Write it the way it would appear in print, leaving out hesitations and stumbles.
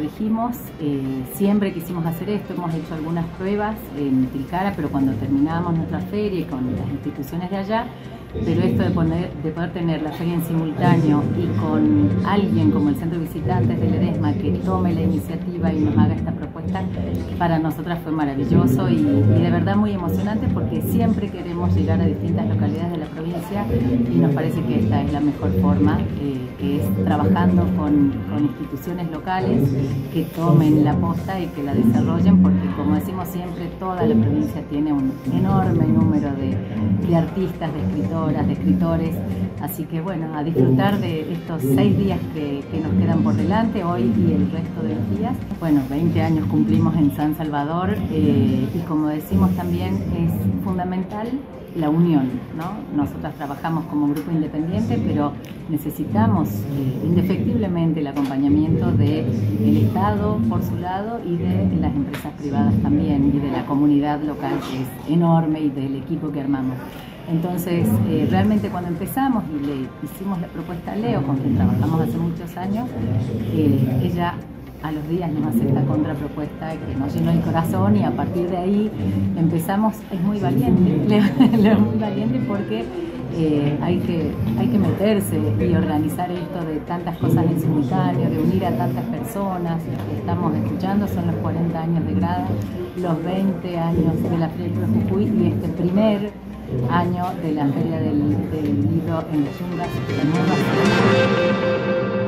elegimos, siempre quisimos hacer esto, hemos hecho algunas pruebas en Tilcara, pero cuando terminábamos nuestra feria y con las instituciones de allá, pero esto de poder tener la feria en simultáneo y con alguien como el Centro de Visitantes de Ledesma que tome la iniciativa y nos haga esta propuesta, para nosotras fue maravilloso y de verdad muy emocionante, porque siempre queremos llegar a distintas localidades de la provincia y nos parece que esta es la mejor forma, que es trabajando con instituciones locales que tomen la posta y que la desarrollen, porque como decimos siempre, toda la provincia tiene un enorme número de artistas, de escritoras, de escritores, así que bueno, a disfrutar de estos 6 días que nos quedan por delante, hoy y el resto de los días. Bueno, 20 años cumplimos en San Salvador, y como decimos también es fundamental la unión, ¿no? Nosotras trabajamos como grupo independiente, pero necesitamos indefectiblemente el acompañamiento del Estado por su lado y de las empresas privadas también, y de la comunidad local, que es enorme, y del equipo que armamos. Entonces, realmente cuando empezamos y le hicimos la propuesta a Leo, con quien trabajamos hace muchos años, ella a los días nos hace esta contrapropuesta que nos llenó el corazón, y a partir de ahí empezamos. Es muy valiente, Leo es muy valiente, porque hay que meterse y organizar esto de tantas cosas en simultáneo, de unir a tantas personas. Lo que estamos escuchando son los 40 años de Grada, los 20 años de la Feria del Libro Jujuy y este primer año de la Feria del Libro en los Yungas de Nueva Zelanda.